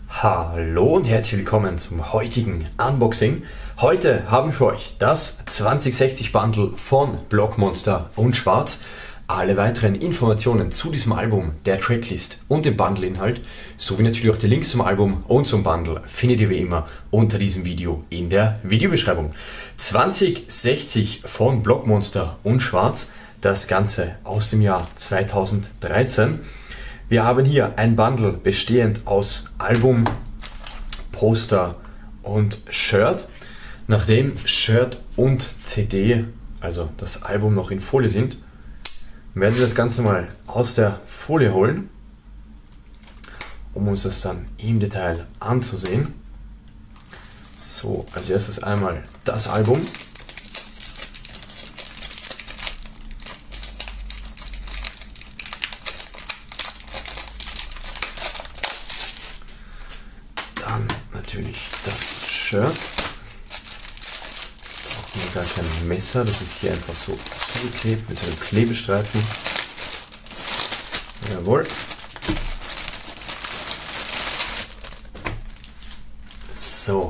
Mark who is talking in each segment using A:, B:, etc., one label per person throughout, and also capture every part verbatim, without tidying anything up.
A: Hallo und herzlich willkommen zum heutigen Unboxing. Heute haben wir für euch das zwanzig sechzig Bundle von Blockmonster und Schwarz. Alle weiteren Informationen zu diesem Album, der Tracklist und dem Bundle-Inhalt, sowie natürlich auch die Links zum Album und zum Bundle findet ihr wie immer unter diesem Video in der Videobeschreibung. zwanzig sechzig von Blockmonster und Schwarz, das Ganze aus dem Jahr zweitausenddreizehn. Wir haben hier ein Bundle bestehend aus Album, Poster und Shirt. Nachdem Shirt und C D, also das Album, noch in Folie sind, werden wir das Ganze mal aus der Folie holen, um uns das dann im Detail anzusehen. So, als erstes einmal das Album. Dann natürlich das Shirt. Brauchen wir gar kein Messer, das ist hier einfach so zugeklebt mit einem Klebestreifen. Jawohl. So.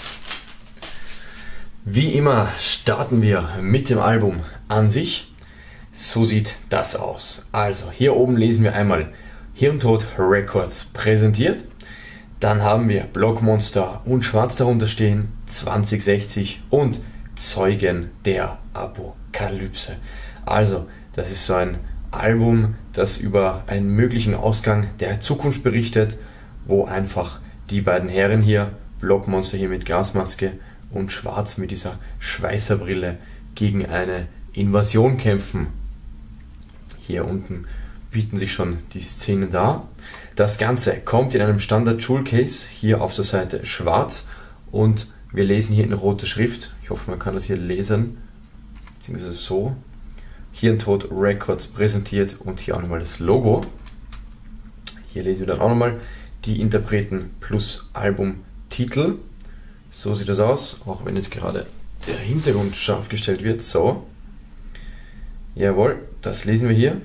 A: Wie immer starten wir mit dem Album an sich. So sieht das aus. Also hier oben lesen wir einmal Hirntod Records präsentiert. Dann haben wir Blockmonster und Schwarz darunter stehen, zwanzig sechzig und Zeugen der Apokalypse. Also, das ist so ein Album, das über einen möglichen Ausgang der Zukunft berichtet, wo einfach die beiden Herren hier, Blockmonster hier mit Gasmaske und Schwarz mit dieser Schweißerbrille, gegen eine Invasion kämpfen. Hier unten bieten sich schon die Szenen dar. Das Ganze kommt in einem Standard Jewel Case, hier auf der Seite schwarz, und wir lesen hier in roter Schrift, ich hoffe man kann das hier lesen, beziehungsweise so, Hirntod Records präsentiert, und hier auch nochmal das Logo. Hier lesen wir dann auch nochmal die Interpreten plus Albumtitel. So sieht das aus, auch wenn jetzt gerade der Hintergrund scharf gestellt wird. So, jawohl, das lesen wir hier.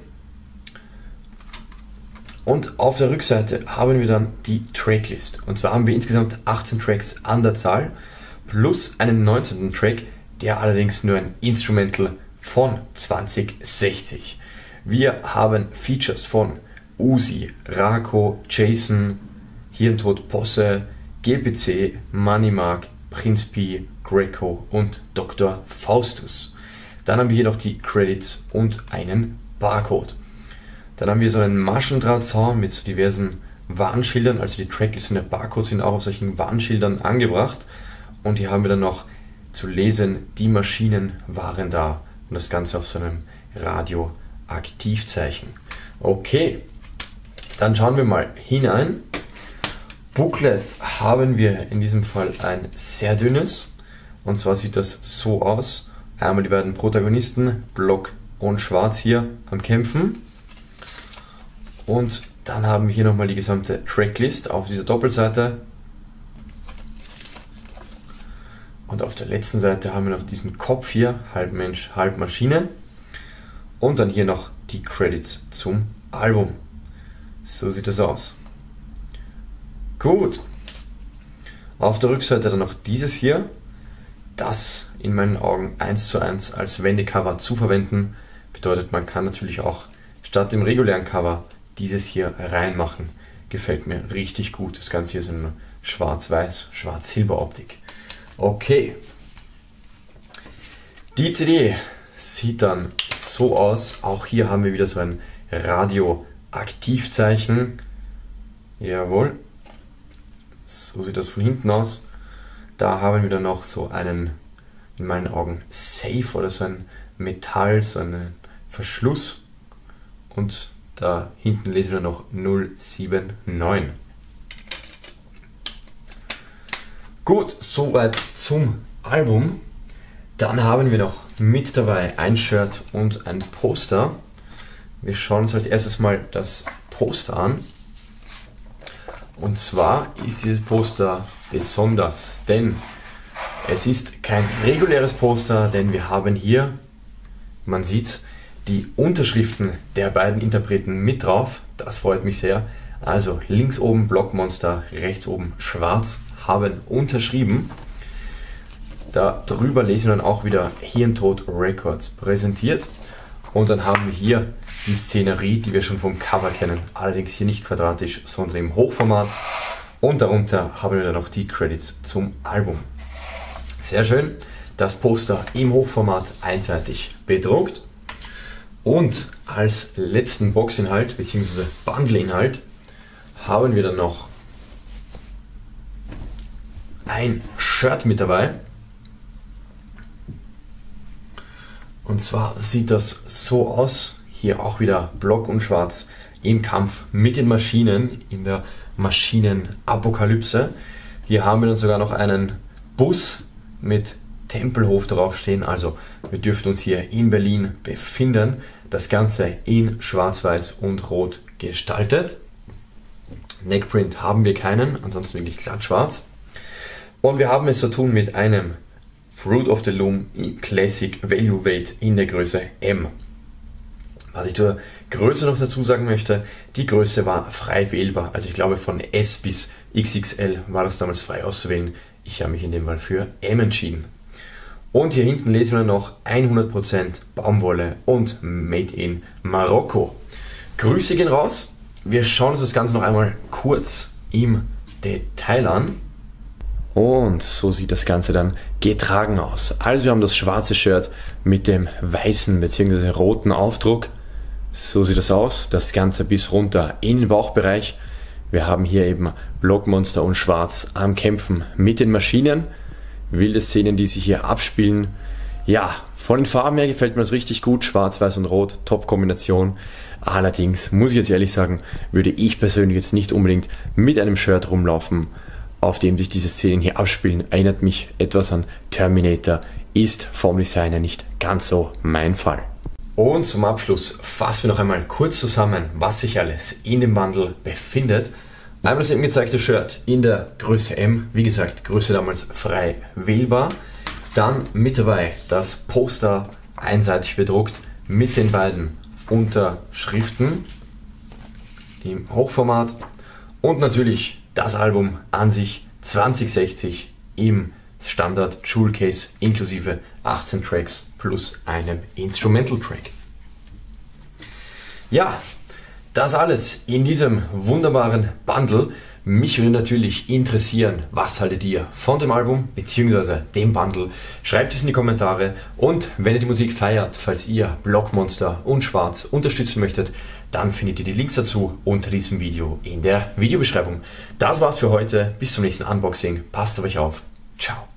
A: Und auf der Rückseite haben wir dann die Tracklist. Und zwar haben wir insgesamt achtzehn Tracks an der Zahl, plus einen neunzehnten Track, der allerdings nur ein Instrumental von zwanzig sechzig. Wir haben Features von Uzi, Rako, Jason, Hirntod Posse, G P C, Money Mark, Prinz Pi, Greco und Doktor Faustus. Dann haben wir hier noch die Credits und einen Barcode. Dann haben wir so einen Maschendrahtzaun mit so diversen Warnschildern, also die Tracklist und der Barcode sind auch auf solchen Warnschildern angebracht. Und hier haben wir dann noch zu lesen, die Maschinen waren da, und das Ganze auf so einem Radioaktivzeichen. Okay, dann schauen wir mal hinein. Booklet haben wir in diesem Fall ein sehr dünnes, und zwar sieht das so aus. Einmal die beiden Protagonisten, Block und Schwarz, hier am Kämpfen. Und dann haben wir hier nochmal die gesamte Tracklist auf dieser Doppelseite. Und auf der letzten Seite haben wir noch diesen Kopf hier, halb Mensch, halb Maschine. Und dann hier noch die Credits zum Album. So sieht das aus. Gut. Auf der Rückseite dann noch dieses hier. Das in meinen Augen eins zu eins als Wendecover zu verwenden. Bedeutet, man kann natürlich auch statt dem regulären Cover dieses hier reinmachen. Gefällt mir richtig gut. Das Ganze hier ist in schwarz-weiß, schwarz-silber-Optik. Okay. Die C D sieht dann so aus. Auch hier haben wir wieder so ein Radioaktivzeichen. Jawohl. So sieht das von hinten aus. Da haben wir dann noch so einen, in meinen Augen, Safe oder so ein Metall, so einen Verschluss. Und da hinten lesen wir noch null sieben neun. Gut, soweit zum Album. Dann haben wir noch mit dabei ein Shirt und ein Poster. Wir schauen uns als erstes mal das Poster an. Und zwar ist dieses Poster besonders, denn es ist kein reguläres Poster, denn wir haben hier, man sieht's, die Unterschriften der beiden Interpreten mit drauf. Das freut mich sehr. Also links oben Blockmonster, rechts oben Schwarz haben unterschrieben. Da drüber lesen wir dann auch wieder Hirntod Records präsentiert. Und dann haben wir hier die Szenerie, die wir schon vom Cover kennen. Allerdings hier nicht quadratisch, sondern im Hochformat. Und darunter haben wir dann noch die Credits zum Album. Sehr schön. Das Poster im Hochformat einseitig bedruckt. Und als letzten Boxinhalt bzw. Bundleinhalt haben wir dann noch ein Shirt mit dabei. Und zwar sieht das so aus, hier auch wieder Block und Schwarz im Kampf mit den Maschinen, in der Maschinenapokalypse. Hier haben wir dann sogar noch einen Bus mit Tempelhof draufstehen, also wir dürften uns hier in Berlin befinden. Das Ganze in Schwarz-Weiß und Rot gestaltet. Neckprint haben wir keinen, ansonsten wirklich glatt schwarz. Und wir haben es zu tun mit einem Fruit of the Loom Classic Value Weight in der Größe M. Was ich zur Größe noch dazu sagen möchte, die Größe war frei wählbar. Also ich glaube von S bis X X L war das damals frei auszuwählen. Ich habe mich in dem Fall für M entschieden. Und hier hinten lesen wir noch hundert Prozent Baumwolle und Made in Marokko. Grüße gehen raus. Wir schauen uns das Ganze noch einmal kurz im Detail an. Und so sieht das Ganze dann getragen aus. Also wir haben das schwarze Shirt mit dem weißen bzw. roten Aufdruck. So sieht das aus. Das Ganze bis runter in den Bauchbereich. Wir haben hier eben Blockmonster und Schwarz am Kämpfen mit den Maschinen. Wilde Szenen, die sich hier abspielen. Ja, von den Farben her gefällt mir das richtig gut. Schwarz, Weiß und Rot, Top-Kombination. Allerdings, muss ich jetzt ehrlich sagen, würde ich persönlich jetzt nicht unbedingt mit einem Shirt rumlaufen, auf dem sich diese Szenen hier abspielen. Erinnert mich etwas an Terminator, ist vom Design her nicht ganz so mein Fall. Und zum Abschluss fassen wir noch einmal kurz zusammen, was sich alles in dem Bundle befindet. Einmal das eben gezeigte Shirt in der Größe M, wie gesagt, Größe damals frei wählbar. Dann mit dabei das Poster einseitig bedruckt mit den beiden Unterschriften im Hochformat und natürlich das Album an sich zwanzig sechzig im Standard Jewel Case inklusive achtzehn Tracks plus einem Instrumental Track. Ja, das alles in diesem wunderbaren Bundle. Mich würde natürlich interessieren, was haltet ihr von dem Album bzw. dem Bundle? Schreibt es in die Kommentare und wenn ihr die Musik feiert, falls ihr Blockmonster und Schwarz unterstützen möchtet, dann findet ihr die Links dazu unter diesem Video in der Videobeschreibung. Das war's für heute, bis zum nächsten Unboxing, passt auf euch auf, ciao.